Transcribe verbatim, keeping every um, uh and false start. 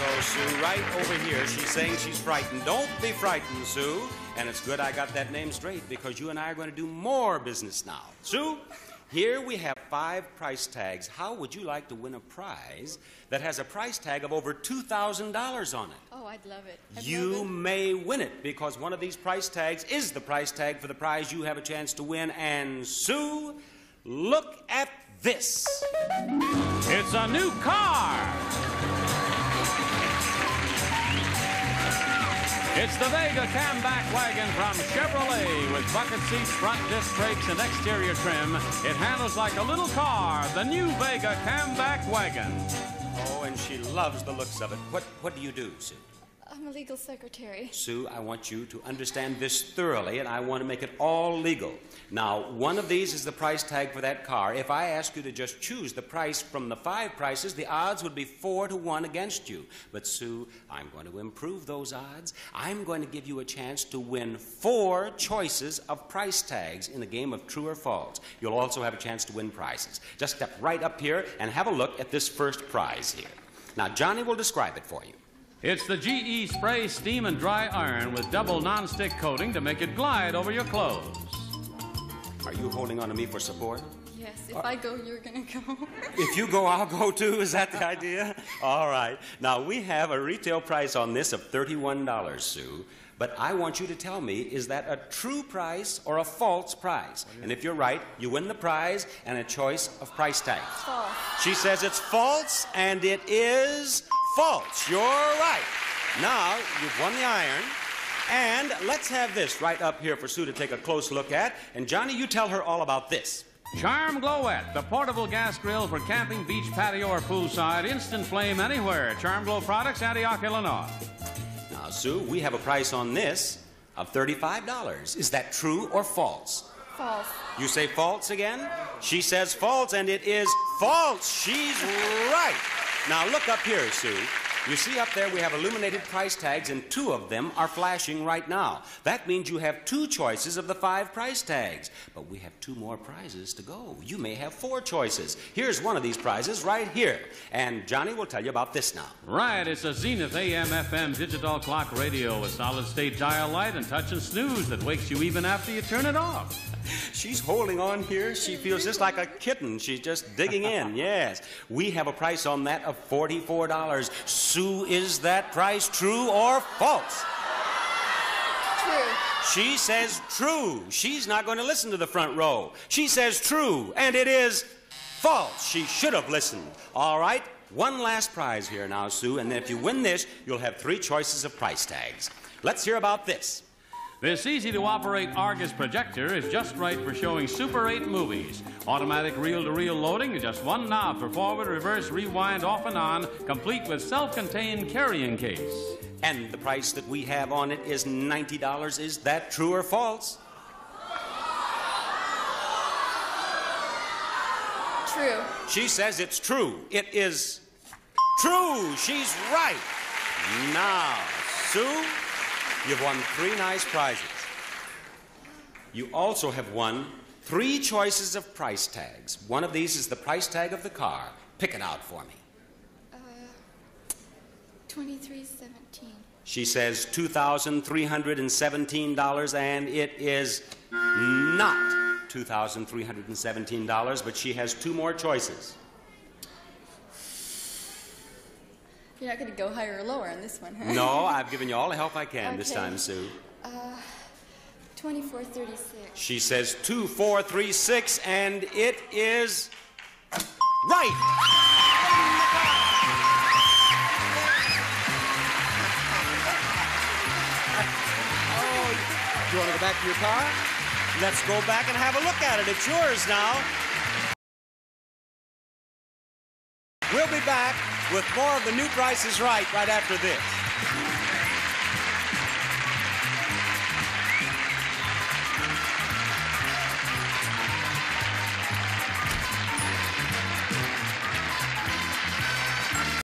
go, Sue. Right over here. She's saying she's frightened. Don't be frightened, Sue. And it's good I got that name straight because you and I are going to do more business now. Sue, here we have five price tags. How would you like to win a prize that has a price tag of over two thousand dollars on it? Oh, I'd love it. I'd you love it. may win it because one of these price tags is the price tag for the prize you have a chance to win. And Sue, look at this. It's a new car. It's the Vega Camback wagon from Chevrolet with bucket seats, front disc brakes, and exterior trim. It handles like a little car, the new Vega Camback wagon. Oh, and she loves the looks of it. What, what do you do, Sue? I'm a legal secretary. Sue, I want you to understand this thoroughly, and I want to make it all legal. Now, one of these is the price tag for that car. If I ask you to just choose the price from the five prices, the odds would be four to one against you. But, Sue, I'm going to improve those odds. I'm going to give you a chance to win four choices of price tags in a game of true or false. You'll also have a chance to win prizes. Just step right up here and have a look at this first prize here. Now, Johnny will describe it for you. It's the G E Spray Steam and Dry Iron with double non-stick coating to make it glide over your clothes. Are you holding on to me for support? Yes, if I go, you're going to go. If you go, I'll go too. Is that the idea? All right. Now, we have a retail price on this of thirty-one dollars, Sue. But I want you to tell me, is that a true price or a false price? And if you're right, you win the prize and a choice of price tags. False. She says it's false, and it is false. You're right. Now, you've won the iron. And let's have this right up here for Sue to take a close look at. And Johnny, you tell her all about this. Charm Glowette, the portable gas grill for camping, beach, patio, or poolside. Instant flame anywhere. Charm Glow Products, Antioch, Illinois. Now, Sue, we have a price on this of thirty-five dollars. Is that true or false? False. You say false again? She says false, and it is false. She's right. Now, look up here, Sue. You see up there we have illuminated price tags, and two of them are flashing right now. That means you have two choices of the five price tags. But we have two more prizes to go. You may have four choices. Here's one of these prizes right here. And Johnny will tell you about this now. Right, it's a Zenith A M F M digital clock radio with solid-state dial light and touch and snooze that wakes you even after you turn it off. She's holding on here. She feels just like a kitten. She's just digging in. Yes. We have a price on that of forty-four dollars. Sue, is that price true or false? True. She says true. She's not going to listen to the front row. She says true, and it is false. She should have listened. All right. One last prize here now, Sue, and then if you win this, you'll have three choices of price tags. Let's hear about this. This easy-to-operate Argus projector is just right for showing Super eight movies. Automatic reel-to-reel loading, just one knob for forward, reverse, rewind, off and on, complete with self-contained carrying case. And the price that we have on it is ninety dollars. Is that true or false? True. She says it's true. It is true. She's right. Now, Sue, you've won three nice prizes. You also have won three choices of price tags. One of these is the price tag of the car. Pick it out for me. Uh, twenty-three seventeen. She says two thousand three hundred seventeen dollars, and it is not two thousand three hundred seventeen dollars, but she has two more choices. You're not going to go higher or lower on this one, huh? No, I've given you all the help I can Okay. this time, Sue. Uh, twenty-four thirty-six. She says two four three six, and it is right. Oh, you want to go back to your car? Let's go back and have a look at it. It's yours now. We'll be back with more of the new Price is Right right after this.